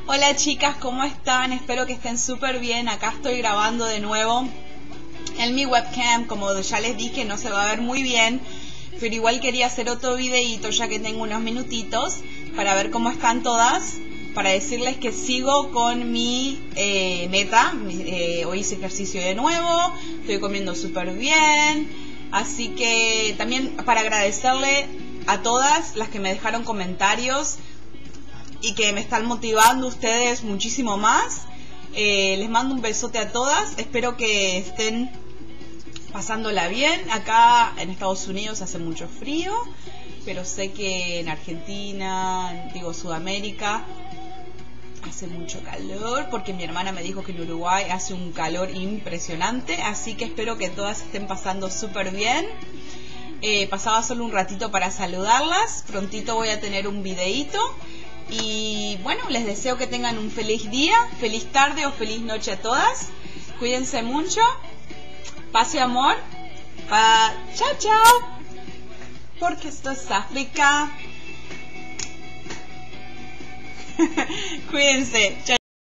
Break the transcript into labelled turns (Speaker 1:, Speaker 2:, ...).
Speaker 1: Hola chicas, ¿cómo están? Espero que estén súper bien. Acá estoy grabando de nuevo en mi webcam. Como ya les dije, no se va a ver muy bien, pero igual quería hacer otro videito ya que tengo unos minutitos para ver cómo están todas, para decirles que sigo con mi meta. Hoy hice ejercicio de nuevo, estoy comiendo súper bien, así que también para agradecerle a todas las que me dejaron comentarios y que me están motivando ustedes muchísimo más. Les mando un besote a todas, espero que estén pasándola bien. Acá en Estados Unidos hace mucho frío, pero sé que en Argentina, Sudamérica, hace mucho calor, porque mi hermana me dijo que en Uruguay hace un calor impresionante, así que espero que todas estén pasando súper bien. Pasaba solo un ratito para saludarlas, prontito voy a tener un videíto. Y bueno, les deseo que tengan un feliz día, feliz tarde o feliz noche a todas. Cuídense mucho. Paz y amor. Chao, chao. Porque esto es África. Cuídense. Chao.